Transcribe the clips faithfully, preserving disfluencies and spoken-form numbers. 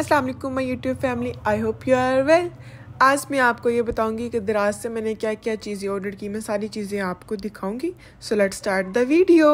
अस्सलाम वालेकुम my YouTube family, I hope you are well. आज मैं आपको ये बताऊंगी कि दराज से मैंने क्या क्या चीज़ें ऑर्डर की। मैं सारी चीज़ें आपको दिखाऊंगी। So let's start the video.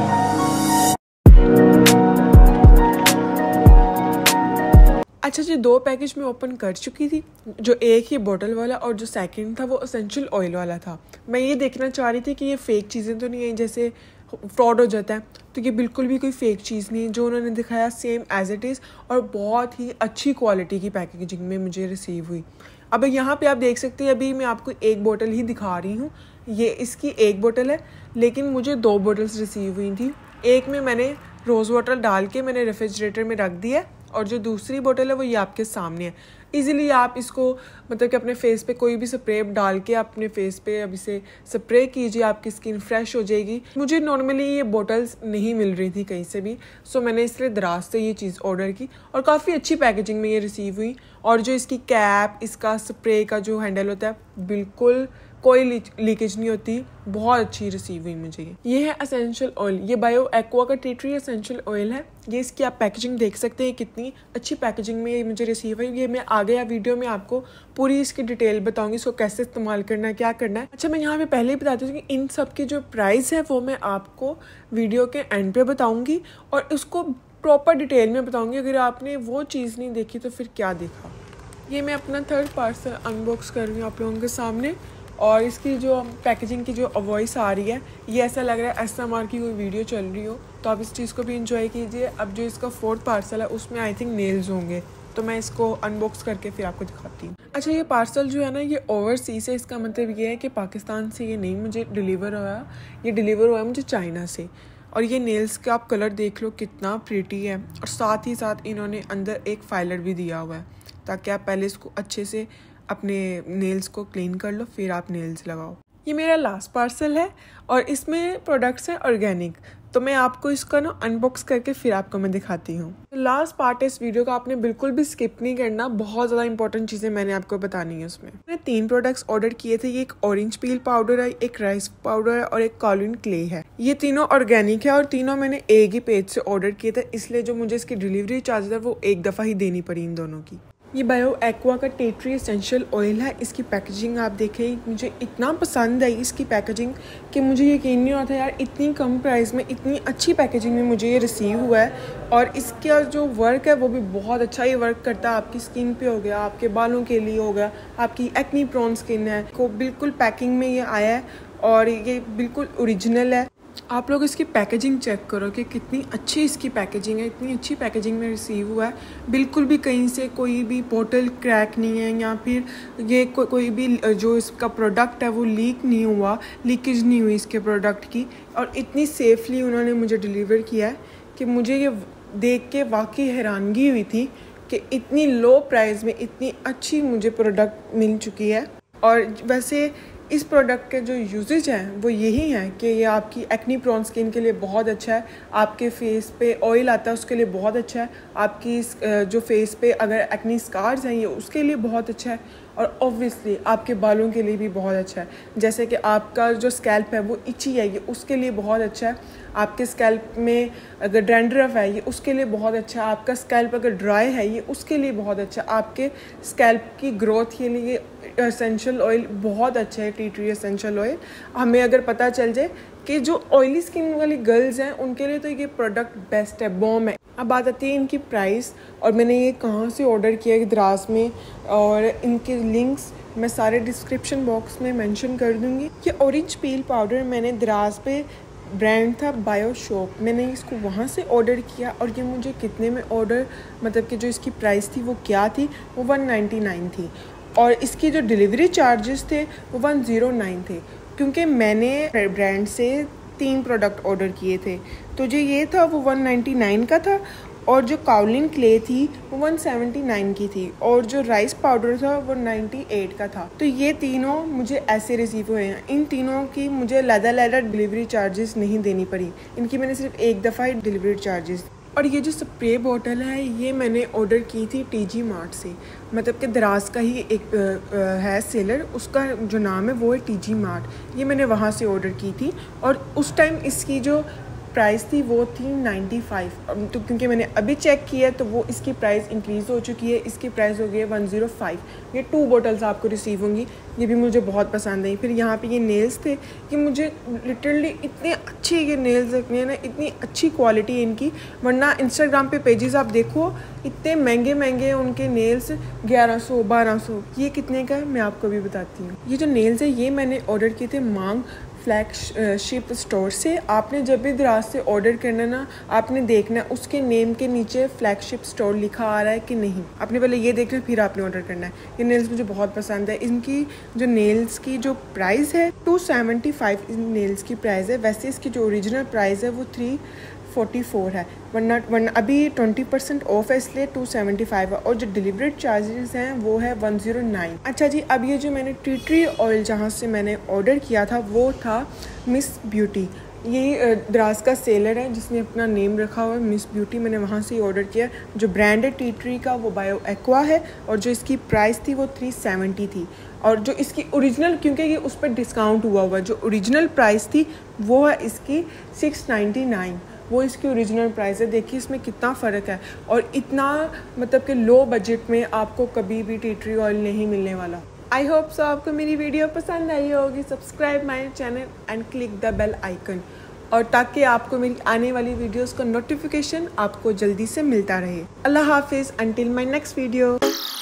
अच्छा जी, दो पैकेज मैं ओपन कर चुकी थी। जो एक ही बोतल वाला और जो सेकंड था वो एसेंशियल ऑयल वाला था। मैं ये देखना चाह रही थी कि ये फ़ेक चीज़ें तो नहीं है, जैसे फ्रॉड हो जाता है। तो ये बिल्कुल भी कोई फ़ेक चीज़ नहीं है, जो उन्होंने दिखाया सेम एज़ इट इज़ और बहुत ही अच्छी क्वालिटी की पैकेजिंग में मुझे रिसीव हुई। अब यहाँ पे आप देख सकते हैं, अभी मैं आपको एक बोतल ही दिखा रही हूँ। ये इसकी एक बोतल है, लेकिन मुझे दो बोतल्स रिसीव हुई थी। एक में मैंने रोज़ वाटर डाल के मैंने रेफ्रिजरेटर में रख दिया और जो दूसरी बोतल है वो ये आपके सामने है। इजीली आप इसको मतलब कि अपने फेस पे कोई भी स्प्रे डाल के अपने फेस पे अब इसे स्प्रे कीजिए, आपकी स्किन फ्रेश हो जाएगी। मुझे नॉर्मली ये बोतल्स नहीं मिल रही थी कहीं से भी, सो मैंने इसलिए दराज से ये चीज़ ऑर्डर की और काफ़ी अच्छी पैकेजिंग में ये रिसीव हुई। और जो इसकी कैप, इसका स्प्रे का जो हैंडल होता है, बिल्कुल कोई लीकेज नहीं होती, बहुत अच्छी रिसीव हुई मुझे। ये है एसेंशियल ऑयल, ये बायो एक्वा का टी ट्री एसेंशियल ऑयल है। ये इसकी आप पैकेजिंग देख सकते हैं, कितनी अच्छी पैकेजिंग में ये मुझे रिसीव हुई। ये मैं आगे या वीडियो में आपको पूरी इसकी डिटेल बताऊंगी, इसको कैसे इस्तेमाल करना है, क्या करना है। अच्छा, मैं यहाँ पे पहले ही बताती हूँ कि इन सब की जो प्राइस है वो मैं आपको वीडियो के एंड पे बताऊँगी और उसको प्रॉपर डिटेल में बताऊँगी। अगर आपने वो चीज़ नहीं देखी तो फिर क्या देखा। ये मैं अपना थर्ड पार्सल अनबॉक्स कर रही हूँ आप लोगों के सामने। और इसकी जो पैकेजिंग की जो वॉइस आ रही है, ये ऐसा लग रहा है एस एम आर की कोई वीडियो चल रही हो, तो आप इस चीज़ को भी इंजॉय कीजिए। अब जो इसका फोर्थ पार्सल है उसमें आई थिंक नेल्स होंगे, तो मैं इसको अनबॉक्स करके फिर आपको दिखाती हूँ। अच्छा, ये पार्सल जो है ना, ये ओवरसीज है। इसका मतलब ये है कि पाकिस्तान से ये नहीं मुझे डिलीवर हुआ, ये डिलीवर हुआ है मुझे चाइना से। और ये नेल्स का आप कलर देख लो कितना प्रीटी है, और साथ ही साथ इन्होंने अंदर एक फाइलर भी दिया हुआ है ताकि आप पहले इसको अच्छे से अपने नेल्स को क्लीन कर लो, फिर आप नेल्स लगाओ। ये मेरा लास्ट पार्सल है और इसमें प्रोडक्ट्स हैं ऑर्गेनिक, तो मैं आपको इसका ना अनबॉक्स करके फिर आपको मैं दिखाती हूँ। लास्ट पार्ट है इस वीडियो का, आपने बिल्कुल भी स्किप नहीं करना, बहुत ज़्यादा इंपॉर्टेंट चीज़ें मैंने आपको बतानी है उसमें। मैंने तीन प्रोडक्ट्स ऑर्डर किए थे। ये एक ऑरेंज पील पाउडर है, एक राइस पाउडर है और एक कालिन क्ले है। ये तीनों ऑर्गेनिक है और तीनों मैंने एक ही पेज से ऑर्डर किए थे, इसलिए जो मुझे इसकी डिलीवरी चार्जेस है वो एक दफ़ा ही देनी पड़ी इन दोनों की। ये बायो एक्वा का टी ट्री एसेंशियल ऑयल है। इसकी पैकेजिंग आप देखें, मुझे इतना पसंद आई इसकी पैकेजिंग कि मुझे यकीन नहीं होता यार, इतनी कम प्राइस में इतनी अच्छी पैकेजिंग में मुझे ये रिसीव हुआ है। और इसका जो वर्क है वो भी बहुत अच्छा ही वर्क करता है। आपकी स्किन पे हो गया, आपके बालों के लिए हो गया, आपकी एक्नी प्रोन स्किन है, को बिल्कुल पैकिंग में ये आया है और ये बिल्कुल ओरिजिनल है। आप लोग इसकी पैकेजिंग चेक करो कि कितनी अच्छी इसकी पैकेजिंग है। इतनी अच्छी पैकेजिंग में रिसीव हुआ है, बिल्कुल भी कहीं से कोई भी बोतल क्रैक नहीं है, या फिर ये को, कोई भी जो इसका प्रोडक्ट है वो लीक नहीं हुआ, लीकेज नहीं हुई इसके प्रोडक्ट की। और इतनी सेफली उन्होंने मुझे डिलीवर किया है कि मुझे ये देख के वाकई हैरानगी हुई थी कि इतनी लो प्राइस में इतनी अच्छी मुझे प्रोडक्ट मिल चुकी है। और वैसे इस प्रोडक्ट के जो यूजेज हैं वो यही हैं कि ये आपकी एक्नी प्रोन स्किन के लिए बहुत अच्छा है, आपके फेस पे ऑयल आता है उसके लिए बहुत अच्छा है, आपकी जो फेस पे अगर एक्नी स्कार्स हैं ये उसके लिए बहुत अच्छा है, और ऑब्वियसली आपके बालों के लिए भी बहुत अच्छा है। जैसे कि आपका जो स्कैल्प है वो इची है, ये उसके लिए बहुत अच्छा है। आपके स्कैल्प में अगर डैंड्रफ है ये उसके लिए बहुत अच्छा है। आपका स्कैल्प अगर ड्राई है ये उसके लिए बहुत अच्छा है। आपके स्कैल्प की ग्रोथ के लिए एसेंशियल ऑयल बहुत अच्छा है, टी ट्री एसेंशियल ऑयल। हमें अगर पता चल जाए कि जो ऑयली स्किन वाली गर्ल्स हैं उनके लिए तो ये प्रोडक्ट बेस्ट है, बॉम है। अब बात आती है इनकी प्राइस और मैंने ये कहाँ से ऑर्डर किया दराज में, और इनके लिंक्स मैं सारे डिस्क्रिप्शन बॉक्स में मेंशन कर दूँगी। ये ऑरेंज पील पाउडर मैंने दराज पे ब्रांड था बायो शॉप, मैंने इसको वहाँ से ऑर्डर किया और ये मुझे कितने में ऑर्डर मतलब कि जो इसकी प्राइस थी वो क्या थी, वो वन नाइन्टी नाइन थी। और इसकी जो डिलीवरी चार्जेस थे वो वन ज़ीरो नाइन थे, क्योंकि मैंने ब्रांड से तीन प्रोडक्ट ऑर्डर किए थे। तो जो ये था वो वन नाइन्टी नाइन का था, और जो कालिन क्ले थी वो वन सेवेंटी नाइन की थी, और जो राइस पाउडर था वो नाइन्टी एट का था। तो ये तीनों मुझे ऐसे रिसीव हुए हैं। इन तीनों की मुझे लैदा लैदा डिलीवरी चार्जेस नहीं देनी पड़ी, इनकी मैंने सिर्फ एक दफ़ा ही डिलीवरी चार्जेस। और ये जो स्प्रे बॉटल है ये मैंने ऑर्डर की थी टी जी मार्ट से, मतलब कि दराज का ही एक आ, आ, है सेलर, उसका जो नाम है वो है टी जी मार्ट। ये मैंने वहाँ से ऑर्डर की थी और उस टाइम इसकी जो प्राइस थी वो थी नाइन्टी फाइव, तो क्योंकि मैंने अभी चेक किया तो वो इसकी प्राइस इंक्रीज़ हो चुकी है, इसकी प्राइस हो गई है वन ज़ीरो फाइव। ये टू बोटल्स आपको रिसीव होंगी, ये भी मुझे बहुत पसंद आई। फिर यहाँ पे ये नेल्स थे कि मुझे लिटरली इतने अच्छे ये नेल्स रखने हैं ना, इतनी अच्छी क्वालिटी है इनकी, वरना इंस्टाग्राम पे पेजेस आप देखो इतने महंगे महंगे उनके नेल्स, ग्यारह सौ बारह सौ। ये कितने का है मैं आपको भी बताती हूँ। ये जो नेल्स है ये मैंने ऑर्डर किए थे मांग फ्लैगशिप स्टोर से। आपने जब भी दराज से ऑर्डर करना ना, आपने देखना उसके नेम के नीचे फ्लैगशिप स्टोर लिखा आ रहा है कि नहीं, आपने पहले ये देखना फिर आपने ऑर्डर करना है। ये नेल्स मुझे बहुत पसंद है। इनकी जो नेल्स की जो प्राइस है टू सेवेंटी फाइव इन नेल्स की प्राइस है, वैसे इसकी जो ओरिजिनल प्राइस है वो थ्री फोर्टी फोर है, वरना वरना अभी ट्वेंटी परसेंट ऑफ है इसलिए टू सेवेंटी फाइव है, और जो डिलीवरी चार्जेस हैं वो है वन ज़ीरो नाइन। अच्छा जी, अब ये जो मैंने टी ट्री ऑयल जहाँ से मैंने ऑर्डर किया था वो था मिस ब्यूटी। ये द्रास का सेलर है जिसने अपना नेम रखा हुआ है मिस ब्यूटी, मैंने वहाँ से ही ऑर्डर किया। जो ब्रांड है टी ट्री का वो बायो एक्वा है, और जो इसकी प्राइस थी वो थ्री सेवेंटी थी, और जो इसकी ओरिजिनल, क्योंकि ये उस पर डिस्काउंट हुआ हुआ, जो ओरिजिनल प्राइस थी वो है इसकी सिक्स नाइन्टी नाइन, वो इसकी ओरिजिनल प्राइस है। देखिए इसमें कितना फ़र्क है, और इतना मतलब कि लो बजट में आपको कभी भी टी ट्री ऑयल नहीं मिलने वाला। आई होप सो आपको मेरी वीडियो पसंद आई होगी। Subscribe my channel and click the bell icon, और ताकि आपको मेरी आने वाली वीडियोस का नोटिफिकेशन आपको जल्दी से मिलता रहे। अल्लाह हाफिज़, अंटिल माय नेक्स्ट वीडियो।